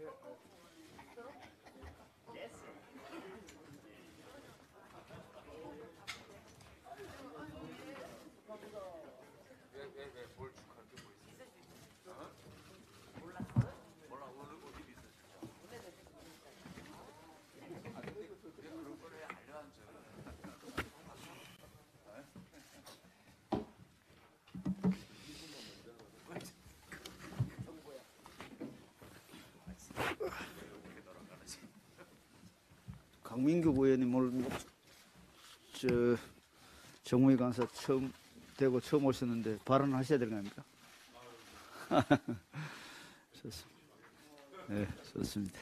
뭘 축하할 게 뭐 있어? 몰라, 어디 있었을까? 아, 근데 왜 그런 걸 왜 알려앉아? 강민규 의원님 오늘 정무위 간사 처음 되고 처음 오셨는데 발언하셔야 되는 거 아닙니까? 좋습니다. 네, 좋습니다.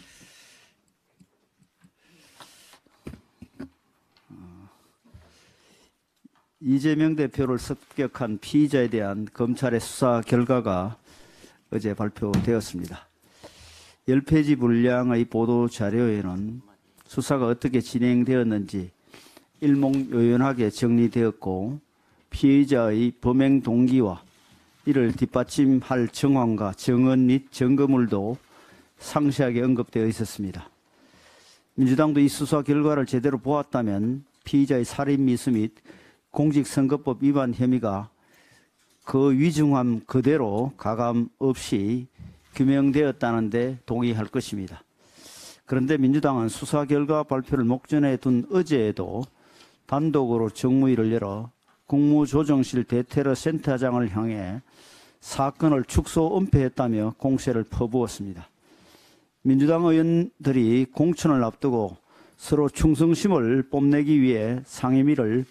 이재명 대표를 습격한 피의자에 대한 검찰의 수사 결과가 어제 발표되었습니다. 10페이지 분량의 보도 자료에는 수사가 어떻게 진행되었는지 일목요연하게 정리되었고 피의자의 범행 동기와 이를 뒷받침할 정황과 정언 및 증거물도 상세하게 언급되어 있었습니다. 민주당도 이 수사 결과를 제대로 보았다면 피의자의 살인 미수 및 공직선거법 위반 혐의가 그 위중함 그대로 가감 없이 규명되었다는 데 동의할 것입니다. 그런데 민주당은 수사 결과 발표를 목전에 둔 어제에도 단독으로 정무위를 열어 국무조정실 대테러 센터장을 향해 사건을 축소 은폐했다며 공세를 퍼부었습니다. 민주당 의원들이 공천을 앞두고 서로 충성심을 뽐내기 위해 상임위를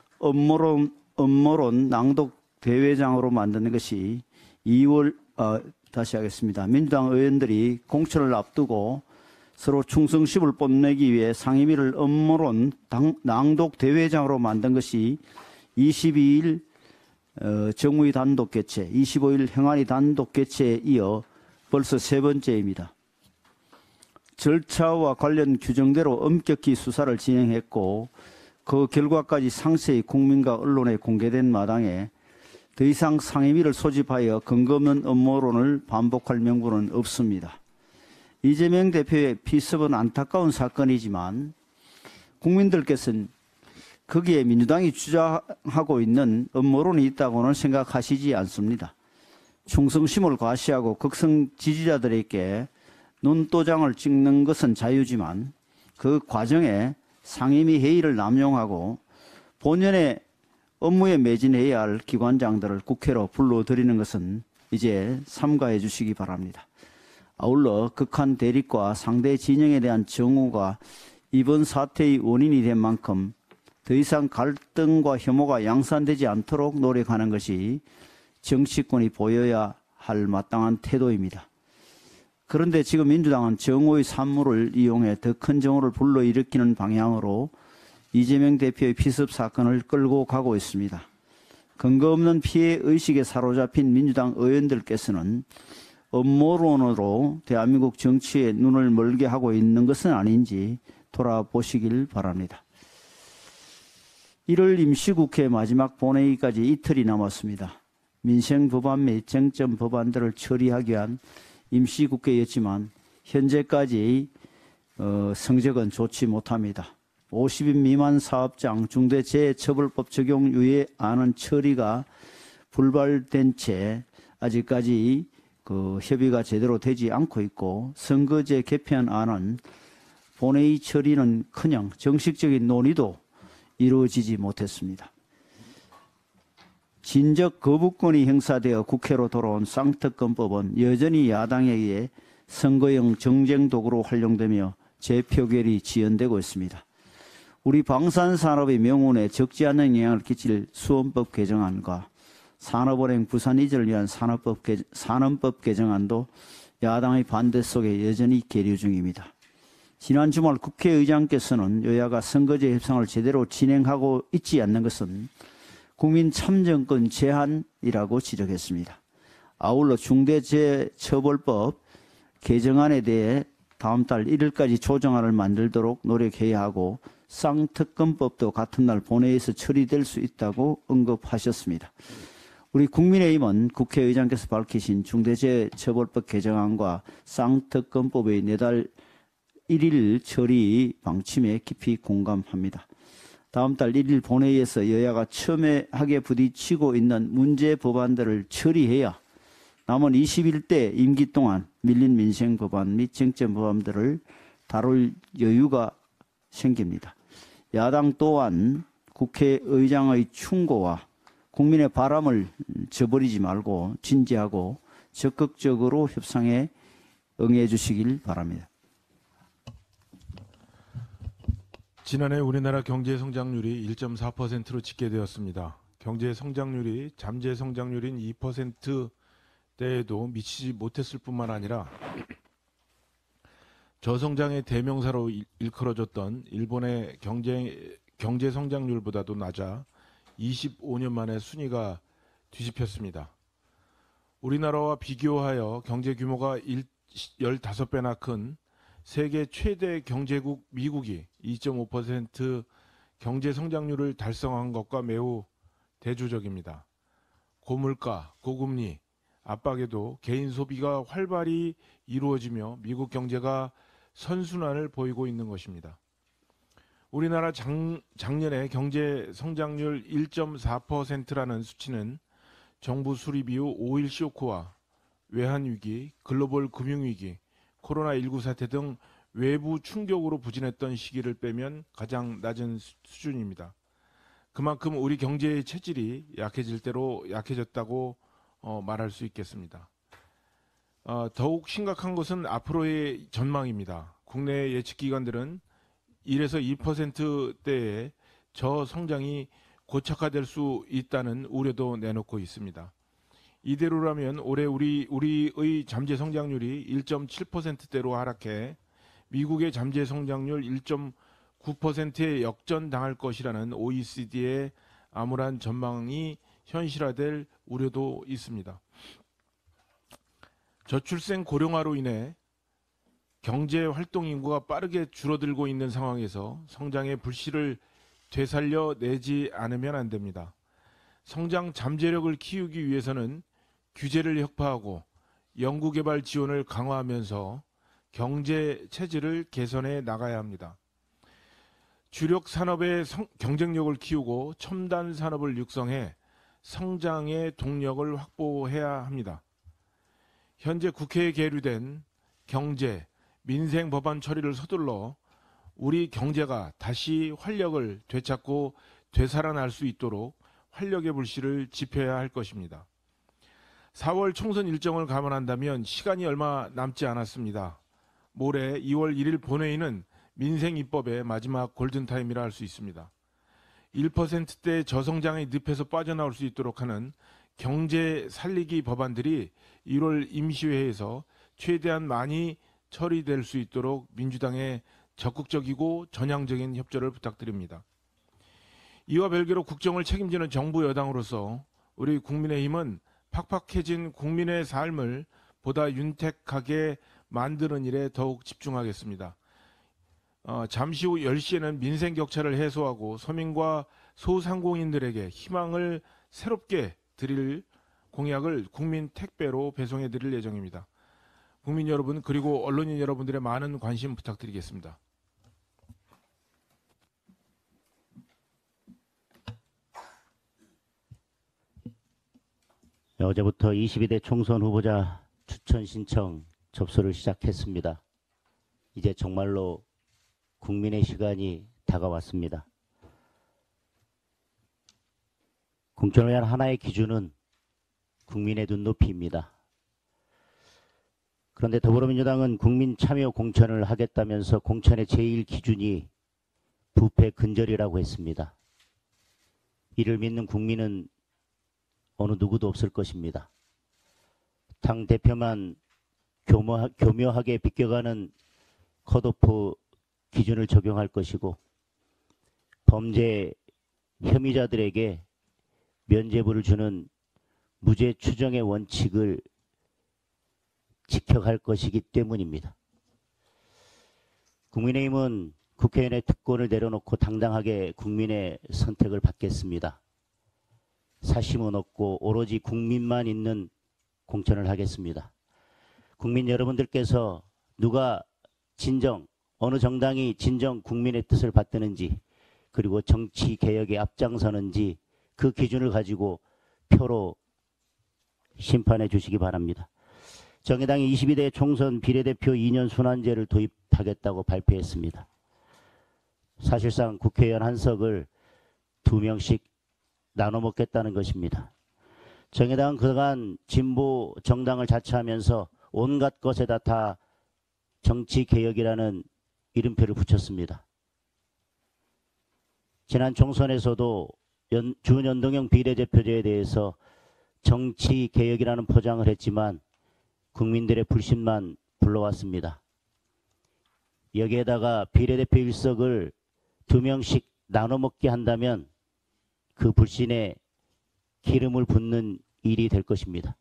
음모론 낭독 대회장으로 만드는 것이 다시 하겠습니다. 민주당 의원들이 공천을 앞두고 서로 충성심을 뽐내기 위해 상임위를 음모론 낭독 대회장으로 만든 것이 22일 정무위 단독 개최, 25일 행안위 단독 개최에 이어 벌써 세 번째입니다. 절차와 관련 규정대로 엄격히 수사를 진행했고 그 결과까지 상세히 국민과 언론에 공개된 마당에 더 이상 상임위를 소집하여 근거 없는 음모론을 반복할 명분은 없습니다. 이재명 대표의 피습은 안타까운 사건이지만 국민들께서는 거기에 민주당이 주장하고 있는 음모론이 있다고는 생각하시지 않습니다. 충성심을 과시하고 극성 지지자들에게 눈도장을 찍는 것은 자유지만 그 과정에 상임위 회의를 남용하고 본연의 업무에 매진해야 할 기관장들을 국회로 불러들이는 것은 이제 삼가해 주시기 바랍니다. 아울러 극한 대립과 상대 진영에 대한 정오가 이번 사태의 원인이 된 만큼 더 이상 갈등과 혐오가 양산되지 않도록 노력하는 것이 정치권이 보여야 할 마땅한 태도입니다. 그런데 지금 민주당은 정오의 산물을 이용해 더 큰 정오를 불러일으키는 방향으로 이재명 대표의 피습 사건을 끌고 가고 있습니다. 근거 없는 피해 의식에 사로잡힌 민주당 의원들께서는 음모론으로 대한민국 정치에 눈을 멀게 하고 있는 것은 아닌지 돌아보시길 바랍니다. 1월 임시국회 마지막 본회의까지 이틀이 남았습니다. 민생 법안 및 쟁점 법안들을 처리하기 위한 임시국회였지만 현재까지 성적은 좋지 못합니다. 50인 미만 사업장 중대재해처벌법 적용 유예안은 처리가 불발된 채 아직까지 협의가 제대로 되지 않고 있고 선거제 개편안은 본회의 처리는커녕 정식적인 논의도 이루어지지 못했습니다. 진적 거부권이 행사되어 국회로 돌아온 쌍특검법은 여전히 야당에 의해 선거용 정쟁 도구로 활용되며 재표결이 지연되고 있습니다. 우리 방산산업의 명운에 적지 않은 영향을 끼칠 수원법 개정안과 산업은행 부산 이전을 위한 산업법 개정안도 야당의 반대 속에 여전히 계류 중입니다. 지난 주말 국회의장께서는 여야가 선거제 협상을 제대로 진행하고 있지 않는 것은 국민 참정권 제한이라고 지적했습니다. 아울러 중대재해처벌법 개정안에 대해 다음 달 1일까지 조정안을 만들도록 노력해야 하고 쌍특검법도 같은 날 본회의에서 처리될 수 있다고 언급하셨습니다. 우리 국민의힘은 국회의장께서 밝히신 중대재해처벌법 개정안과 쌍특검법의 내달 1일 처리 방침에 깊이 공감합니다. 다음 달 1일 본회의에서 여야가 첨예하게 부딪히고 있는 문제 법안들을 처리해야 남은 21대 임기 동안 밀린 민생 법안 및 쟁점 법안들을 다룰 여유가 생깁니다. 야당 또한 국회의장의 충고와 국민의 바람을 저버리지 말고 진지하고 적극적으로 협상에 응해 주시길 바랍니다. 지난해 우리나라 경제 성장률이 1.4%로 집계되었습니다. 경제 성장률이 잠재 성장률인 2%대에도 미치지 못했을 뿐만 아니라 저성장의 대명사로 일컬어졌던 일본의 경제 성장률보다도 낮아 25년 만에 순위가 뒤집혔습니다. 우리나라와 비교하여 경제 규모가 15배나 큰 세계 최대 경제국 미국이 2.5% 경제 성장률을 달성한 것과 매우 대조적입니다. 고물가, 고금리 압박에도 개인 소비가 활발히 이루어지며 미국 경제가 선순환을 보이고 있는 것입니다. 우리나라 작년에 경제 성장률 1.4%라는 수치는 정부 수립 이후 5.1 쇼크와 외환위기, 글로벌 금융위기, 코로나19 사태 등 외부 충격으로 부진했던 시기를 빼면 가장 낮은 수준입니다. 그만큼 우리 경제의 체질이 약해질 대로 약해졌다고 말할 수 있겠습니다. 더욱 심각한 것은 앞으로의 전망입니다. 국내 예측기관들은 1에서 2%대의 저성장이 고착화될 수 있다는 우려도 내놓고 있습니다. 이대로라면 올해 우리의 잠재 성장률이 1.7%대로 하락해 미국의 잠재 성장률 1.9%에 역전당할 것이라는 OECD의 암울한 전망이 현실화될 우려도 있습니다. 저출생 고령화로 인해 경제 활동 인구가 빠르게 줄어들고 있는 상황에서 성장의 불씨를 되살려내지 않으면 안 됩니다. 성장 잠재력을 키우기 위해서는 규제를 혁파하고 연구개발 지원을 강화하면서 경제 체질을 개선해 나가야 합니다. 주력 산업의 경쟁력을 키우고 첨단 산업을 육성해 성장의 동력을 확보해야 합니다. 현재 국회에 계류된 경제, 민생 법안 처리를 서둘러 우리 경제가 다시 활력을 되찾고 되살아날 수 있도록 활력의 불씨를 지펴야 할 것입니다. 4월 총선 일정을 감안한다면 시간이 얼마 남지 않았습니다. 모레 2월 1일 본회의는 민생 입법의 마지막 골든타임이라 할 수 있습니다. 1%대 저성장의 늪에서 빠져나올 수 있도록 하는 경제 살리기 법안들이 1월 임시회에서 최대한 많이 처리될 수 있도록 민주당의 적극적이고 전향적인 협조를 부탁드립니다. 이와 별개로 국정을 책임지는 정부 여당으로서 우리 국민의힘은 팍팍해진 국민의 삶을 보다 윤택하게 만드는 일에 더욱 집중하겠습니다. 잠시 후 10시에는 민생 격차를 해소하고 서민과 소상공인들에게 희망을 새롭게 드릴 공약을 국민 택배로 배송해 드릴 예정입니다. 국민 여러분 그리고 언론인 여러분들의 많은 관심 부탁드리겠습니다. 어제부터 22대 총선 후보자 추천 신청 접수를 시작했습니다. 이제 정말로 국민의 시간이 다가왔습니다. 공천을 위한 하나의 기준은 국민의 눈높이입니다. 그런데 더불어민주당은 국민 참여 공천을 하겠다면서 공천의 제1 기준이 부패 근절이라고 했습니다. 이를 믿는 국민은 어느 누구도 없을 것입니다. 당 대표만 교묘하게 비껴가는 컷오프 기준을 적용할 것이고 범죄 혐의자들에게 면죄부를 주는 무죄 추정의 원칙을 지켜갈 것이기 때문입니다. 국민의힘은 국회의원의 특권을 내려놓고 당당하게 국민의 선택을 받겠습니다. 사심은 없고 오로지 국민만 있는 공천을 하겠습니다. 국민 여러분들께서 누가 진정, 어느 정당이 진정 국민의 뜻을 받드는지, 그리고 정치 개혁에 앞장서는지 그 기준을 가지고 표로 심판해 주시기 바랍니다. 정의당이 22대 총선 비례대표 2년 순환제를 도입하겠다고 발표했습니다. 사실상 국회의원 한 석을 2명씩 나눠 먹겠다는 것입니다. 정의당은 그간 진보 정당을 자처하면서 온갖 것에다 다 정치개혁이라는 이름표를 붙였습니다. 지난 총선에서도 준연동형 비례대표제에 대해서 정치개혁이라는 포장을 했지만 국민들의 불신만 불러왔습니다. 여기에다가 비례대표 1석을 2명씩 나눠 먹게 한다면 그 불신에 기름을 붓는 일이 될 것입니다.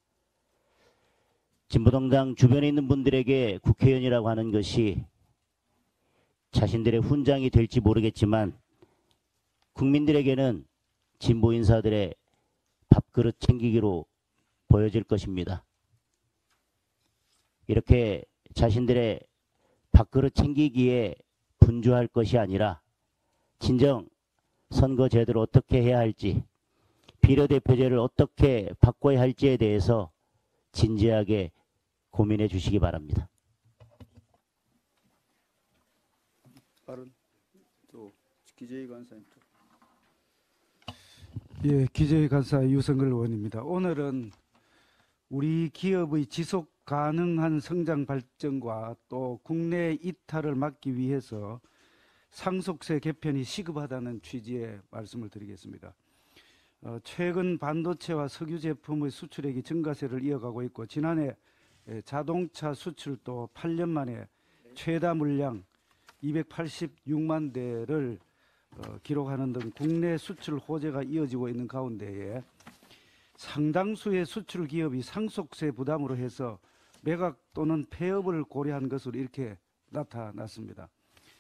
진보정당 주변에 있는 분들에게 국회의원이라고 하는 것이 자신들의 훈장이 될지 모르겠지만 국민들에게는 진보 인사들의 밥그릇 챙기기로 보여질 것입니다. 이렇게 자신들의 밥그릇 챙기기에 분주할 것이 아니라 진정 선거 제도를 어떻게 해야 할지, 비례대표제를 어떻게 바꿔야 할지에 대해서 진지하게 고민해 주시기 바랍니다. 빠른 또 기재위 간사님. 예, 기재위 간사 유성글 의원입니다. 오늘은 우리 기업의 지속 가능한 성장 발전과 또 국내 이탈을 막기 위해서 상속세 개편이 시급하다는 취지의 말씀을 드리겠습니다. 최근 반도체와 석유 제품의 수출액이 증가세를 이어가고 있고 지난해 자동차 수출도 8년 만에 최다 물량 286만 대를 기록하는 등 국내 수출 호재가 이어지고 있는 가운데에 상당수의 수출 기업이 상속세 부담으로 해서 매각 또는 폐업을 고려한 것으로 이렇게 나타났습니다.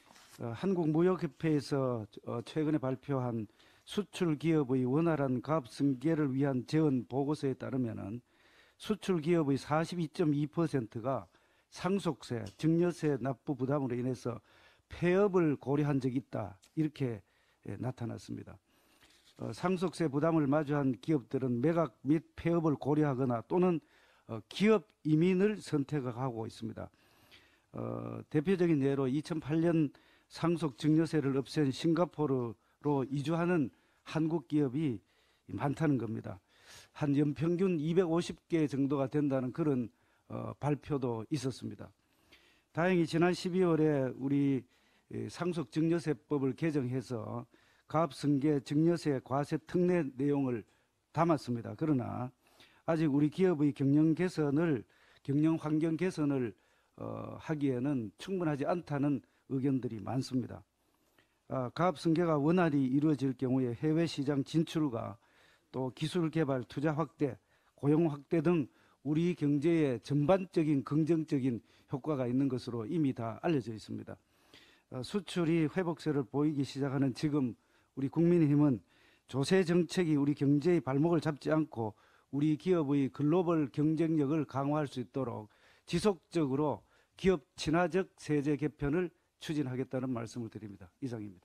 한국무역협회에서 최근에 발표한 수출 기업의 원활한 가업 승계를 위한 재원 보고서에 따르면은 수출 기업의 42.2%가 상속세, 증여세 납부 부담으로 인해서 폐업을 고려한 적이 있다. 이렇게 나타났습니다. 상속세 부담을 마주한 기업들은 매각 및 폐업을 고려하거나 또는 기업 이민을 선택하고 있습니다. 대표적인 예로 2008년 상속 증여세를 없앤 싱가포르로 이주하는 한국 기업이 많다는 겁니다. 한 연평균 250개 정도가 된다는 그런 발표도 있었습니다. 다행히 지난 12월에 우리 상속 증여세법을 개정해서 가압승계 증여세 과세 특례 내용을 담았습니다. 그러나 아직 우리 기업의 경영 환경 개선을 하기에는 충분하지 않다는 의견들이 많습니다. 가압승계가 원활히 이루어질 경우에 해외 시장 진출과 또 기술 개발, 투자 확대, 고용 확대 등 우리 경제에 전반적인 긍정적인 효과가 있는 것으로 이미 다 알려져 있습니다. 수출이 회복세를 보이기 시작하는 지금 우리 국민의힘은 조세 정책이 우리 경제의 발목을 잡지 않고 우리 기업의 글로벌 경쟁력을 강화할 수 있도록 지속적으로 기업 친화적 세제 개편을 추진하겠다는 말씀을 드립니다. 이상입니다.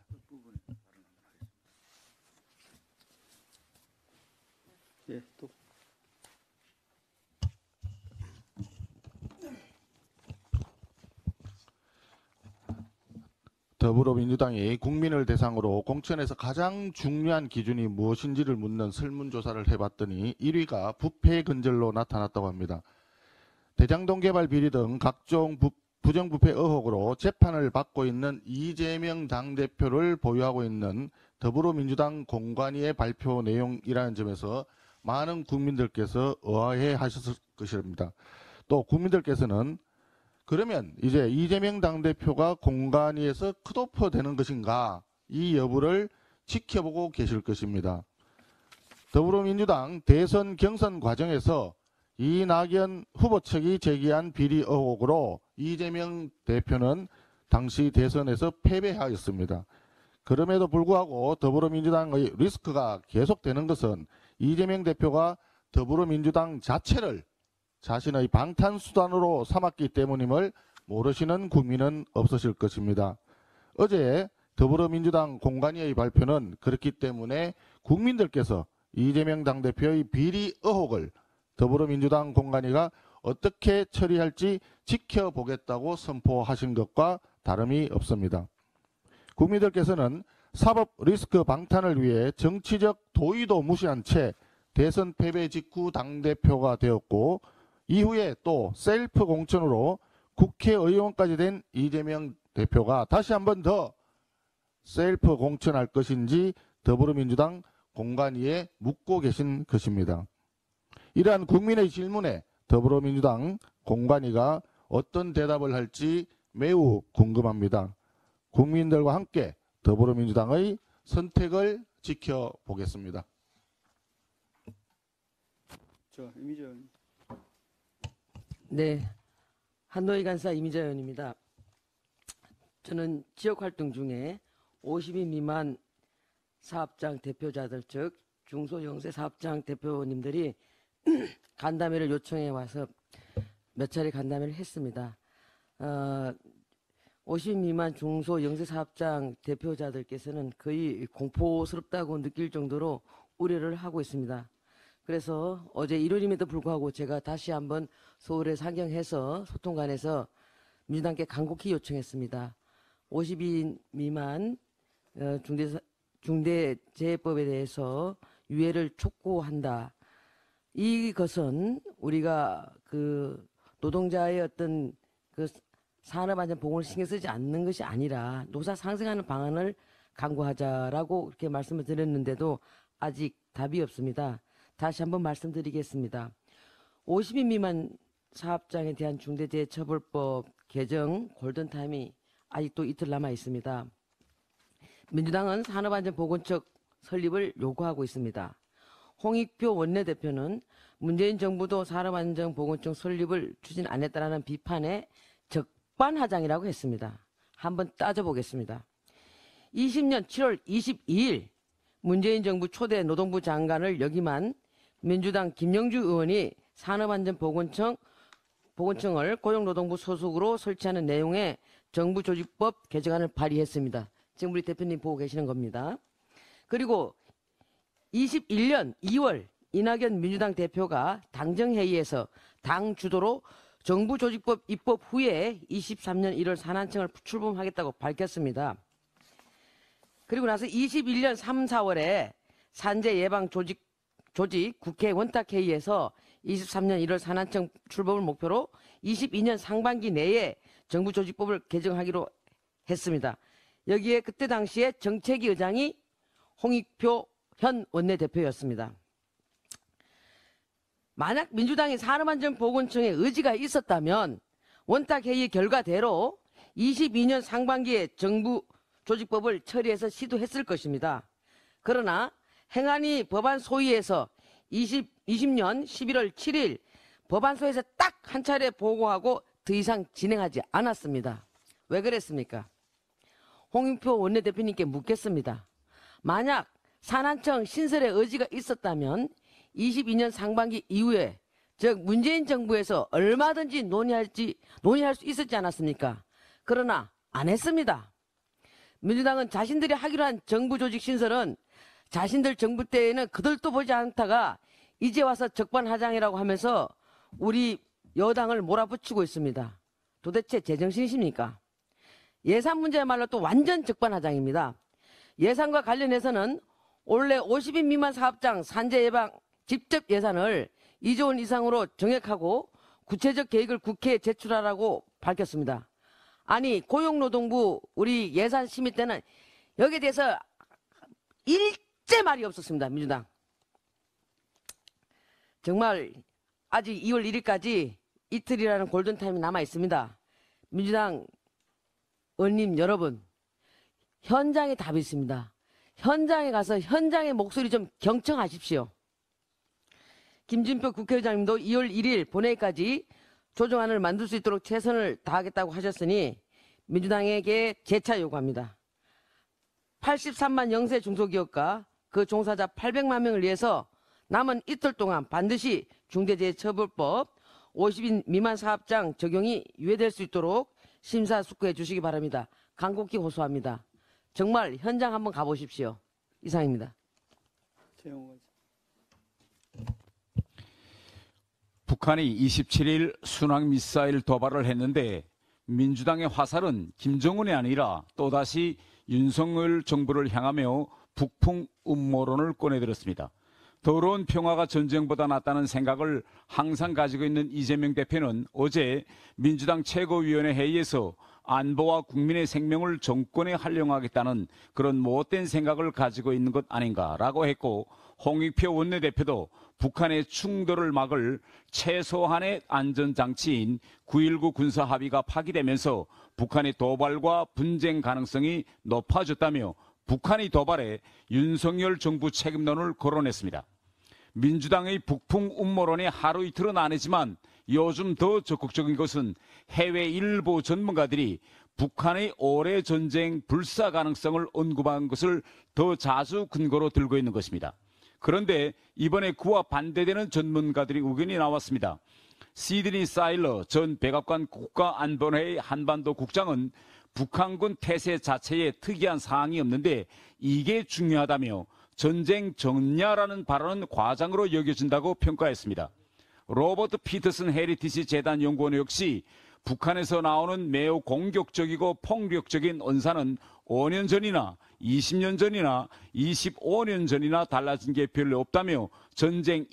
예, 또. 더불어민주당이 국민을 대상으로 공천에서 가장 중요한 기준이 무엇인지를 묻는 설문조사를 해봤더니 1위가 부패 근절로 나타났다고 합니다. 대장동 개발 비리 등 각종 부정부패 의혹으로 재판을 받고 있는 이재명 당대표를 보유하고 있는 더불어민주당 공관위의 발표 내용이라는 점에서 많은 국민들께서 의아해 하셨을 것입니다. 또 국민들께서는 그러면 이제 이재명 당대표가 공관위에서 컷오프 되는 것인가, 이 여부를 지켜보고 계실 것입니다. 더불어민주당 대선 경선 과정에서 이낙연 후보 측이 제기한 비리 의혹으로 이재명 대표는 당시 대선에서 패배하였습니다. 그럼에도 불구하고 더불어민주당의 리스크가 계속되는 것은 이재명 대표가 더불어민주당 자체를 자신의 방탄수단으로 삼았기 때문임을 모르시는 국민은 없으실 것입니다. 어제 더불어민주당 공관위의 발표는 그렇기 때문에 국민들께서 이재명 당대표의 비리 의혹을 더불어민주당 공관위가 어떻게 처리할지 지켜보겠다고 선포하신 것과 다름이 없습니다. 국민들께서는 사법 리스크 방탄을 위해 정치적 도의도 무시한 채 대선 패배 직후 당대표가 되었고 이후에 또 셀프 공천으로 국회의원까지 된 이재명 대표가 다시 한 번 더 셀프 공천할 것인지 더불어민주당 공관위에 묻고 계신 것입니다. 이러한 국민의 질문에 더불어민주당 공관위가 어떤 대답을 할지 매우 궁금합니다. 국민들과 함께 더불어민주당의 선택을 지켜보겠습니다. 네, 한노희 간사 이미자 의원입니다. 저는 지역활동 중에 50인 미만 사업장 대표자들 즉 중소영세 사업장 대표님들이 간담회를 요청해 와서 몇 차례 간담회를 했습니다. 50인 미만 중소영세 사업장 대표자들께서는 거의 공포스럽다고 느낄 정도로 우려를 하고 있습니다. 그래서 어제 일요일임에도 불구하고 제가 다시 한번 서울에 상경해서 소통관에서 민주당께 간곡히 요청했습니다. 50인 미만 중대재해법에 대해서 유예를 촉구한다. 이것은 우리가 그 노동자의 어떤 그 산업안전보건을 신경 쓰지 않는 것이 아니라 노사 상생하는 방안을 강구하자라고 그렇게 말씀을 드렸는데도 아직 답이 없습니다. 다시 한번 말씀드리겠습니다. 50인 미만 사업장에 대한 중대재해처벌법 개정 골든타임이 아직도 이틀 남아 있습니다. 민주당은 산업안전보건처 설립을 요구하고 있습니다. 홍익표 원내대표는 문재인 정부도 산업안전보건청 설립을 추진 안 했다라는 비판에 적반하장이라고 했습니다. 한번 따져보겠습니다. 20년 7월 22일 문재인 정부 초대 노동부 장관을 역임한 민주당 김영주 의원이 산업안전보건청을 고용노동부 소속으로 설치하는 내용의 정부 조직법 개정안을 발의했습니다. 지금 우리 대표님 보고 계시는 겁니다. 그리고 21년 2월 이낙연 민주당 대표가 당정회의에서 당 주도로 정부 조직법 입법 후에 23년 1월 산하청을 출범하겠다고 밝혔습니다. 그리고 나서 21년 3, 4월에 산재 예방 조직 국회 원탁회의에서 23년 1월 산하청 출범을 목표로 22년 상반기 내에 정부 조직법을 개정하기로 했습니다. 여기에 그때 당시에 정책위 의장이 홍익표 현 원내대표였습니다. 만약 민주당이 산업안전보건청에 의지가 있었다면 원탁회의 결과대로 22년 상반기에 정부 조직법을 처리해서 시도했을 것입니다. 그러나 행안위 법안 소위에서 20년 11월 7일 법안소에서 딱 한 차례 보고하고 더 이상 진행하지 않았습니다. 왜 그랬습니까? 홍익표 원내대표님께 묻겠습니다. 만약 산하청 신설의 의지가 있었다면 22년 상반기 이후에 즉 문재인 정부에서 얼마든지 논의할 수 있었지 않았습니까? 그러나 안 했습니다. 민주당은 자신들이 하기로 한 정부 조직 신설은 자신들 정부 때에는 그들도 보지 않다가 이제 와서 적반하장이라고 하면서 우리 여당을 몰아붙이고 있습니다. 도대체 제정신이십니까? 예산 문제야말로 또 완전 적반하장입니다. 예산과 관련해서는 올해 50인 미만 사업장 산재 예방 직접 예산을 2조 원 이상으로 정액하고 구체적 계획을 국회에 제출하라고 밝혔습니다. 아니 고용노동부 우리 예산 심의 때는 여기에 대해서 일제 말이 없었습니다. 민주당. 정말 아직 2월 1일까지 이틀이라는 골든타임이 남아 있습니다. 민주당 의원님 여러분, 현장에 답이 있습니다. 현장에 가서 현장의 목소리 좀 경청하십시오. 김진표 국회의장님도 2월 1일 본회의까지 조정안을 만들 수 있도록 최선을 다하겠다고 하셨으니 민주당에게 재차 요구합니다. 83만 영세 중소기업과 그 종사자 800만 명을 위해서 남은 이틀 동안 반드시 중대재해처벌법 50인 미만 사업장 적용이 유예될 수 있도록 심사숙고해 주시기 바랍니다. 간곡히 호소합니다. 정말 현장 한번 가보십시오. 이상입니다. 북한이 27일 순항 미사일 도발을 했는데 민주당의 화살은 김정은이 아니라 또다시 윤석열 정부를 향하며 북풍 음모론을 꺼내들었습니다. 더러운 평화가 전쟁보다 낫다는 생각을 항상 가지고 있는 이재명 대표는 어제 민주당 최고위원회 회의에서 안보와 국민의 생명을 정권에 활용하겠다는 그런 못된 생각을 가지고 있는 것 아닌가라고 했고, 홍익표 원내대표도 북한의 충돌을 막을 최소한의 안전장치인 9.19 군사합의가 파기되면서 북한의 도발과 분쟁 가능성이 높아졌다며 북한이 도발해 윤석열 정부 책임론을 거론했습니다. 민주당의 북풍 음모론이 하루 이틀은 아니지만 요즘 더 적극적인 것은 해외 일부 전문가들이 북한의 올해 전쟁 불사 가능성을 언급한 것을 더 자주 근거로 들고 있는 것입니다. 그런데 이번에 그와 반대되는 전문가들의 의견이 나왔습니다. 시드니 사일러 전 백악관 국가안보회의 한반도 국장은 북한군 태세 자체에 특이한 사항이 없는데 이게 중요하다며 전쟁 정리라는 발언은 과장으로 여겨진다고 평가했습니다. 로버트 피터슨 헤리티지 재단 연구원 역시 북한에서 나오는 매우 공격적이고 폭력적인 언사는 5년 전이나 20년 전이나 25년 전이나 달라진 게 별로 없다며 전쟁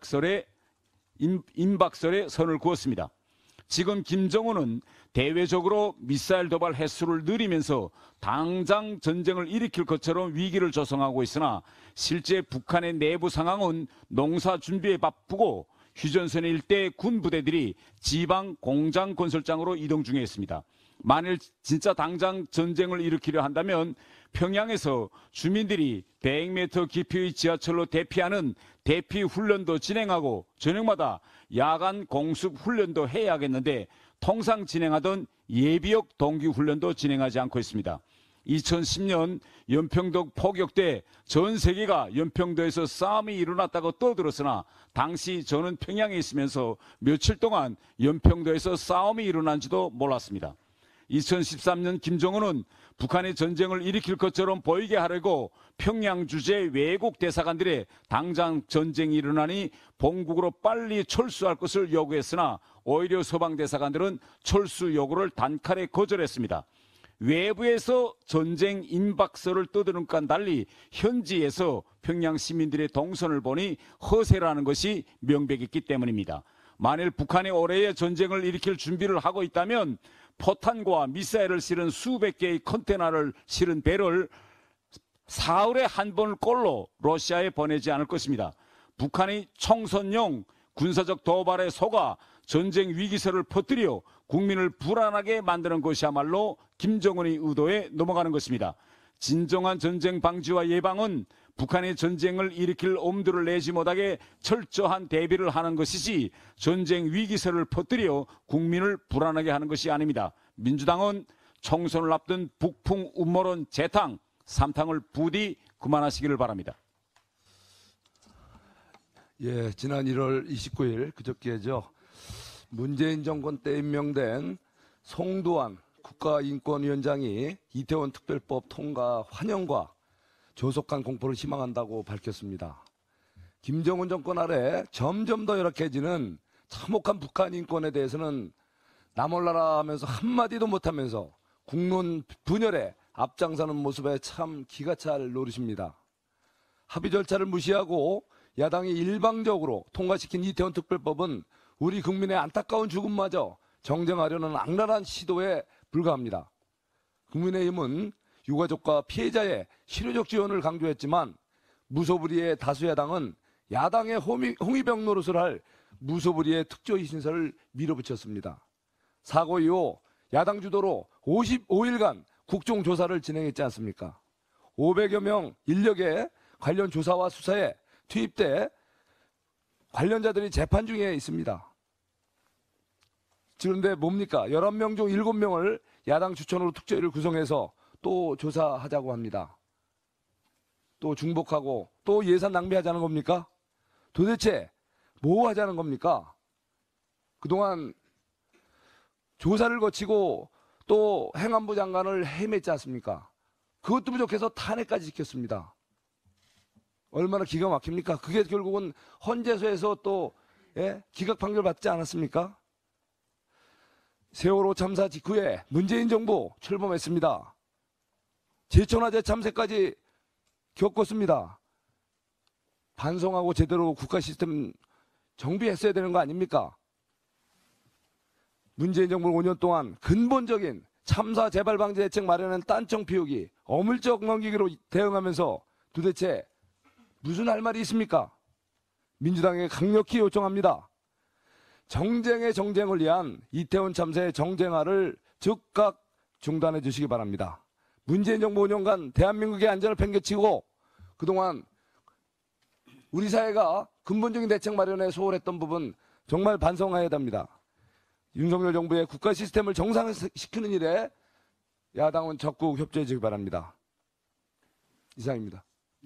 임박설에 선을 그었습니다. 지금 김정은은 대외적으로 미사일 도발 횟수를 늘리면서 당장 전쟁을 일으킬 것처럼 위기를 조성하고 있으나 실제 북한의 내부 상황은 농사 준비에 바쁘고 휴전선 일대 군 부대들이 지방 공장 건설장으로 이동 중에 있습니다. 만일 진짜 당장 전쟁을 일으키려 한다면 평양에서 주민들이 100m 깊이의 지하철로 대피하는 대피 훈련도 진행하고 저녁마다 야간 공습 훈련도 해야겠는데 통상 진행하던 예비역 동기 훈련도 진행하지 않고 있습니다. 2010년 연평도 포격 때 전 세계가 연평도에서 싸움이 일어났다고 떠들었으나 당시 저는 평양에 있으면서 며칠 동안 연평도에서 싸움이 일어난지도 몰랐습니다. 2013년 김정은은 북한의 전쟁을 일으킬 것처럼 보이게 하려고 평양 주재 외국 대사관들의 당장 전쟁이 일어나니 본국으로 빨리 철수할 것을 요구했으나 오히려 서방 대사관들은 철수 요구를 단칼에 거절했습니다. 외부에서 전쟁 임박설을 떠드는 것과 달리 현지에서 평양 시민들의 동선을 보니 허세라는 것이 명백했기 때문입니다. 만일 북한이 올해의 전쟁을 일으킬 준비를 하고 있다면 포탄과 미사일을 실은 수백 개의 컨테이너를 실은 배를 사흘에 한 번을 꼴로 러시아에 보내지 않을 것입니다. 북한이 총선용 군사적 도발에 속아 전쟁 위기설을 퍼뜨려 국민을 불안하게 만드는 것이야말로 김정은의 의도에 넘어가는 것입니다. 진정한 전쟁 방지와 예방은 북한의 전쟁을 일으킬 엄두를 내지 못하게 철저한 대비를 하는 것이지 전쟁 위기설을 퍼뜨려 국민을 불안하게 하는 것이 아닙니다. 민주당은 총선을 앞둔 북풍 음모론 재탕, 삼탕을 부디 그만하시기를 바랍니다. 예, 지난 1월 29일 그저께죠. 문재인 정권 때 임명된 송두환 국가인권위원장이 이태원 특별법 통과 환영과 조속한 공포를 희망한다고 밝혔습니다. 김정은 정권 아래 점점 더 열악해지는 참혹한 북한 인권에 대해서는 나몰라라 하면서 한마디도 못하면서 국론 분열에 앞장서는 모습에 참 기가 찰 노릇입니다. 합의 절차를 무시하고 야당이 일방적으로 통과시킨 이태원 특별법은 우리 국민의 안타까운 죽음마저 정정하려는 악랄한 시도에 불과합니다. 국민의힘은 유가족과 피해자의 실효적 지원을 강조했지만 무소불위의 다수 야당은 야당의 홍위병 노릇을 할 무소불위의 특조위 신설을 밀어붙였습니다. 사고 이후 야당 주도로 55일간 국정조사를 진행했지 않습니까? 500여 명 인력의 관련 조사와 수사에 투입돼 관련자들이 재판 중에 있습니다. 그런데 뭡니까? 11명 중 7명을 야당 추천으로 특조위를 구성해서 또 조사하자고 합니다. 또 중복하고 또 예산 낭비하자는 겁니까? 도대체 뭐 하자는 겁니까? 그동안 조사를 거치고 또 행안부 장관을 해임했지 않습니까? 그것도 부족해서 탄핵까지 시켰습니다. 얼마나 기가 막힙니까? 그게 결국은 헌재소에서 또 기각 판결 받지 않았습니까? 세월호 참사 직후에 문재인 정부 출범했습니다. 제천화재 참사까지 겪었습니다. 반성하고 제대로 국가 시스템 정비했어야 되는 거 아닙니까? 문재인 정부 5년 동안 근본적인 참사 재발 방지 대책 마련은 딴청 피우기, 어물쩍 넘기기로 대응하면서 도대체 무슨 할 말이 있습니까? 민주당에 강력히 요청합니다. 정쟁의 정쟁을 위한 이태원 참사의 정쟁화를 즉각 중단해 주시기 바랍니다. 문재인 정부 5년간 대한민국의 안전을 팽개치고 그동안 우리 사회가 근본적인 대책 마련에 소홀했던 부분 정말 반성해야 됩니다. 윤석열 정부의 국가 시스템을 정상화시키는 일에 야당은 적극 협조해 주기 바랍니다. 이상입니다.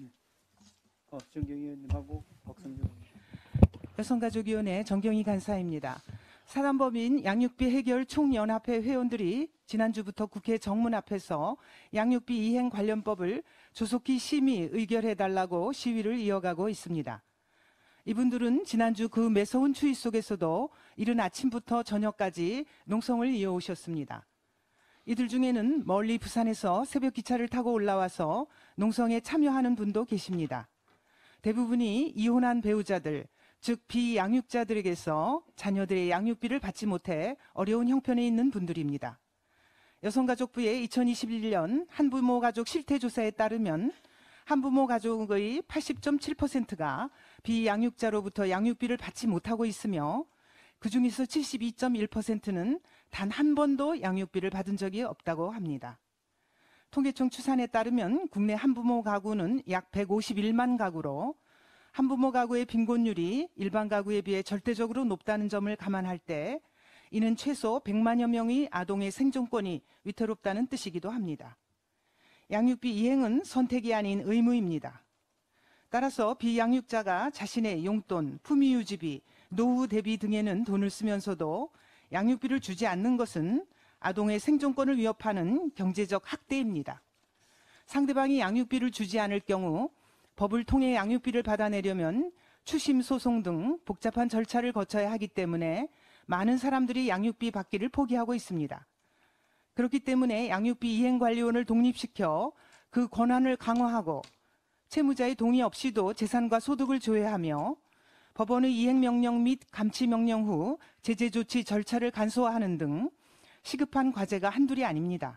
정경희 의원님하고 박성준 의원님. 여성가족위원회 정경희 간사입니다. 사단법인 양육비 해결 총연합회 회원들이 지난주부터 국회 정문 앞에서 양육비 이행 관련법을 조속히 심의 의결해달라고 시위를 이어가고 있습니다. 이분들은 지난주 그 매서운 추위 속에서도 이른 아침부터 저녁까지 농성을 이어오셨습니다. 이들 중에는 멀리 부산에서 새벽 기차를 타고 올라와서 농성에 참여하는 분도 계십니다. 대부분이 이혼한 배우자들, 즉 비양육자들에게서 자녀들의 양육비를 받지 못해 어려운 형편에 있는 분들입니다. 여성가족부의 2021년 한부모 가족 실태조사에 따르면 한부모 가족의 80.7%가 비양육자로부터 양육비를 받지 못하고 있으며 그중에서 72.1%는 단 한 번도 양육비를 받은 적이 없다고 합니다. 통계청 추산에 따르면 국내 한부모 가구는 약 151만 가구로 한부모 가구의 빈곤율이 일반 가구에 비해 절대적으로 높다는 점을 감안할 때 이는 최소 100만여 명의 아동의 생존권이 위태롭다는 뜻이기도 합니다. 양육비 이행은 선택이 아닌 의무입니다. 따라서 비양육자가 자신의 용돈, 품위유지비, 노후 대비 등에는 돈을 쓰면서도 양육비를 주지 않는 것은 아동의 생존권을 위협하는 경제적 학대입니다. 상대방이 양육비를 주지 않을 경우 법을 통해 양육비를 받아내려면 추심 소송 등 복잡한 절차를 거쳐야 하기 때문에 많은 사람들이 양육비 받기를 포기하고 있습니다. 그렇기 때문에 양육비 이행관리원을 독립시켜 그 권한을 강화하고 채무자의 동의 없이도 재산과 소득을 조회하며 법원의 이행명령 및 감치명령 후 제재 조치 절차를 간소화하는 등 시급한 과제가 한둘이 아닙니다.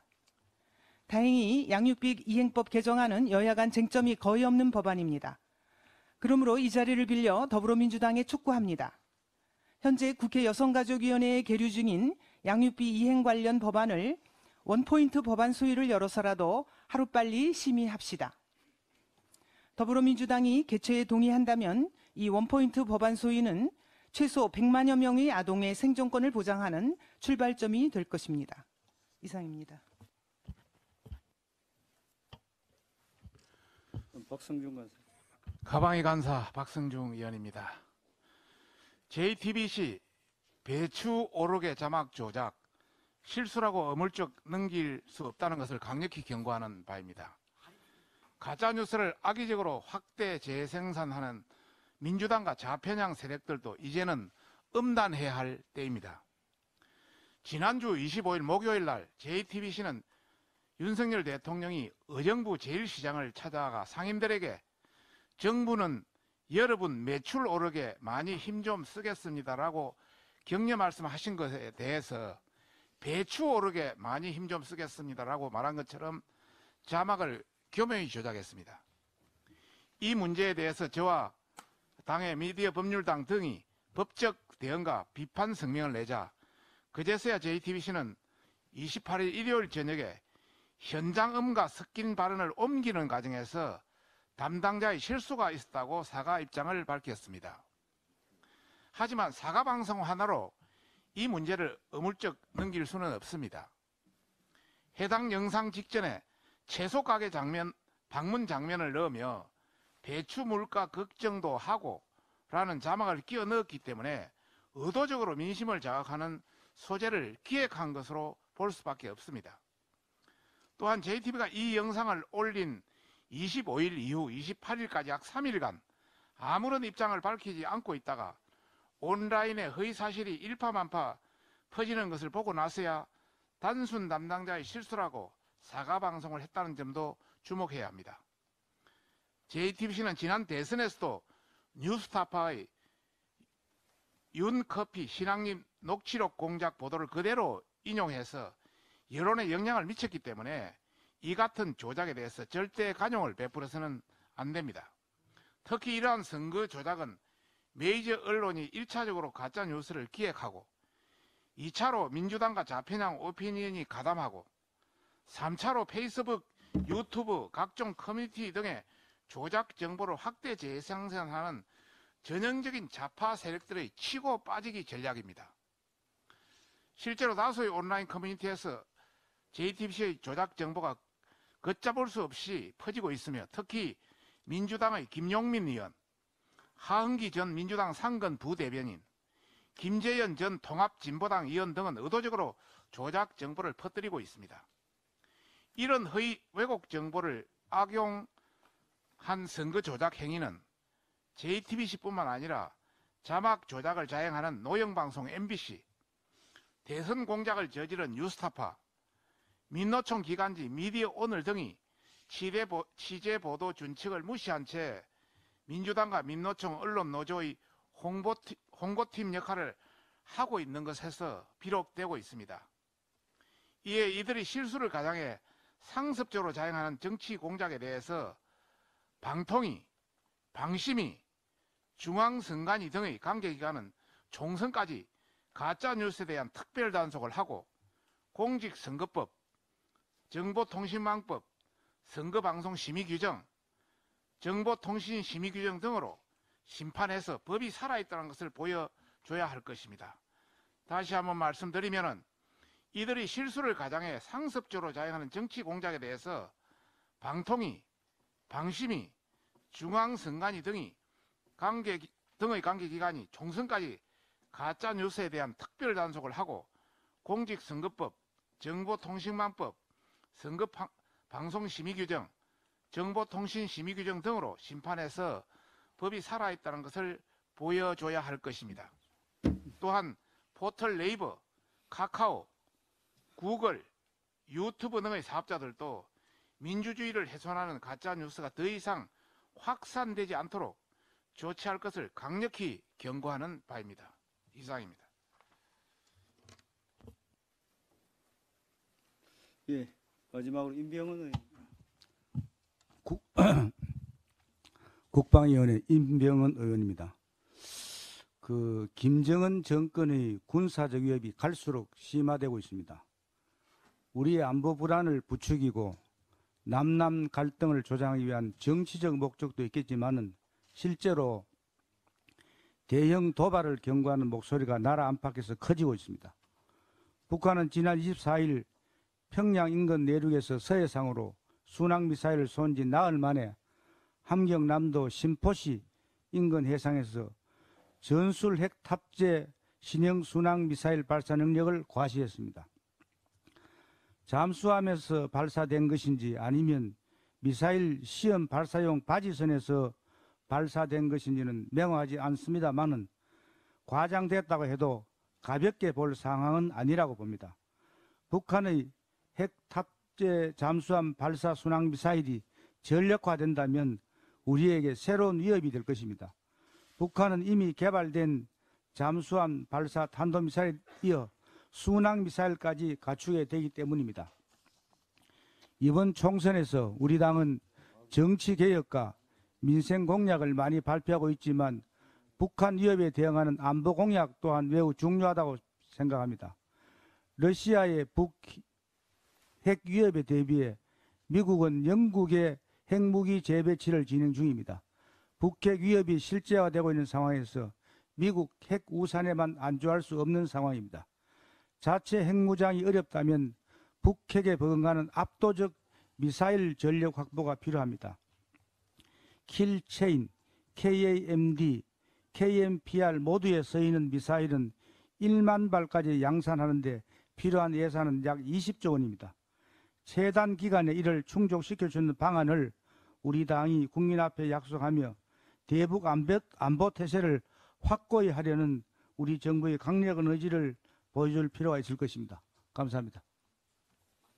다행히 양육비 이행법 개정안은 여야 간 쟁점이 거의 없는 법안입니다. 그러므로 이 자리를 빌려 더불어민주당에 촉구합니다. 현재 국회 여성가족위원회에 계류 중인 양육비 이행 관련 법안을 원포인트 법안 소위를 열어서라도 하루빨리 심의합시다. 더불어민주당이 개최에 동의한다면 이 원포인트 법안 소위는 최소 100만여 명의 아동의 생존권을 보장하는 출발점이 될 것입니다. 이상입니다. 박성준 간사. 가방이 간사 박성중 의원입니다. JTBC 배추 오르게 자막 조작 실수라고 어물쩍 넘길 수 없다는 것을 강력히 경고하는 바입니다. 가짜뉴스를 악의적으로 확대 재생산하는 민주당과 좌편향 세력들도 이제는 엄단해야 할 때입니다. 지난주 25일 목요일 날 JTBC는 윤석열 대통령이 의정부 제1시장을 찾아가 상인들에게 정부는 여러분 매출 오르게 많이 힘 좀 쓰겠습니다라고 격려 말씀하신 것에 대해서 배추 오르게 많이 힘 좀 쓰겠습니다라고 말한 것처럼 자막을 교묘히 조작했습니다. 이 문제에 대해서 저와 당의 미디어 법률당 등이 법적 대응과 비판 성명을 내자 그제서야 JTBC는 28일 일요일 저녁에 현장음과 섞인 발언을 옮기는 과정에서 담당자의 실수가 있었다고 사과 입장을 밝혔습니다. 하지만 사과 방송 하나로 이 문제를 어물쩍 넘길 수는 없습니다. 해당 영상 직전에 채소 가게 장면, 방문 장면을 넣으며 배추 물가 걱정도 하고 라는 자막을 끼워 넣었기 때문에 의도적으로 민심을 자극하는 소재를 기획한 것으로 볼 수밖에 없습니다. 또한 JTB가 이 영상을 올린 25일 이후 28일까지 약 3일간 아무런 입장을 밝히지 않고 있다가 온라인에 허위사실이 일파만파 퍼지는 것을 보고 나서야 단순 담당자의 실수라고 사과방송을 했다는 점도 주목해야 합니다. JTBC는 지난 대선에서도 뉴스타파의 윤커피 신앙님 녹취록 공작 보도를 그대로 인용해서 여론에 영향을 미쳤기 때문에 이 같은 조작에 대해서 절대 관용을 베풀어서는 안 됩니다. 특히 이러한 선거 조작은 메이저 언론이 1차적으로 가짜뉴스를 기획하고 2차로 민주당과 좌편향 오피니언이 가담하고 3차로 페이스북, 유튜브, 각종 커뮤니티 등의 조작 정보를 확대 재생산하는 전형적인 좌파 세력들의 치고 빠지기 전략입니다. 실제로 다수의 온라인 커뮤니티에서 JTBC의 조작 정보가 걷잡을 수 없이 퍼지고 있으며 특히 민주당의 김용민 의원, 하흥기 전 민주당 상근 부대변인, 김재현 전 통합진보당 의원 등은 의도적으로 조작 정보를 퍼뜨리고 있습니다. 이런 허위 왜곡 정보를 악용한 선거 조작 행위는 JTBC뿐만 아니라 자막 조작을 자행하는 노영방송 MBC, 대선 공작을 저지른 뉴스타파, 민노총 기관지 미디어오늘 등이 취재보도 준칙을 무시한 채 민주당과 민노총 언론노조의 홍보팀 역할을 하고 있는 것에서 비롯되고 있습니다. 이에 이들이 실수를 가장해 상습적으로 자행하는 정치 공작에 대해서 방통위, 방심위, 중앙선관위 등의 관계기관은 총선까지 가짜뉴스에 대한 특별 단속을 하고 공직선거법, 정보통신망법, 선거방송심의규정, 정보통신심의규정 등으로 심판해서 법이 살아있다는 것을 보여줘야 할 것입니다. 다시 한번 말씀드리면 이들이 실수를 가장해 상습적으로 자행하는 정치 공작에 대해서 방통위, 방심위, 중앙선관위 등의 관계기관이 총선까지 가짜뉴스에 대한 특별 단속을 하고 공직선거법, 정보통신망법, 선거방송심의규정, 정보통신심의규정 등으로 심판해서 법이 살아있다는 것을 보여줘야 할 것입니다. 또한 포털 네이버, 카카오, 구글, 유튜브 등의 사업자들도 민주주의를 훼손하는 가짜뉴스가 더 이상 확산되지 않도록 조치할 것을 강력히 경고하는 바입니다. 이상입니다. 예, 마지막으로 임병헌 국방위원회 임병헌 의원입니다. 그 김정은 정권의 군사적 위협이 갈수록 심화되고 있습니다. 우리의 안보 불안을 부추기고 남남 갈등을 조장하기 위한 정치적 목적도 있겠지만은 실제로 대형 도발을 경고하는 목소리가 나라 안팎에서 커지고 있습니다. 북한은 지난 24일 평양 인근 내륙에서 서해상으로 순항미사일을 쏜 지 나흘 만에 함경남도 신포시 인근 해상에서 전술 핵 탑재 신형 순항미사일 발사 능력을 과시했습니다. 잠수함에서 발사된 것인지 아니면 미사일 시험 발사용 바지선에서 발사된 것인지는 명확하지 않습니다만은 과장됐다고 해도 가볍게 볼 상황은 아니라고 봅니다. 북한의 핵 탑재 잠수함 발사 순항 미사일이 전력화된다면 우리에게 새로운 위협이 될 것입니다. 북한은 이미 개발된 잠수함 발사 탄도미사일에 이어 순항 미사일까지 갖추게 되기 때문입니다. 이번 총선에서 우리 당은 정치개혁과 민생 공약을 많이 발표하고 있지만 북한 위협에 대응하는 안보 공약 또한 매우 중요하다고 생각합니다. 러시아의 북핵 위협에 대비해 미국은 영국의 핵무기 재배치를 진행 중입니다. 북핵 위협이 실제화되고 있는 상황에서 미국 핵 우산에만 안주할 수 없는 상황입니다. 자체 핵무장이 어렵다면 북핵에 버금가는 압도적 미사일 전력 확보가 필요합니다. 킬체인, KAMD, KMPR 모두에 쓰이는 미사일은 1만 발까지 양산하는 데 필요한 예산은 약 20조 원입니다. 최단 기간에 이를 충족시켜주는 방안을 우리 당이 국민 앞에 약속하며 대북 안보 태세를 확고히 하려는 우리 정부의 강력한 의지를 보여줄 필요가 있을 것입니다. 감사합니다.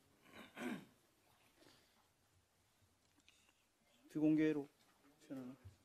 비공개로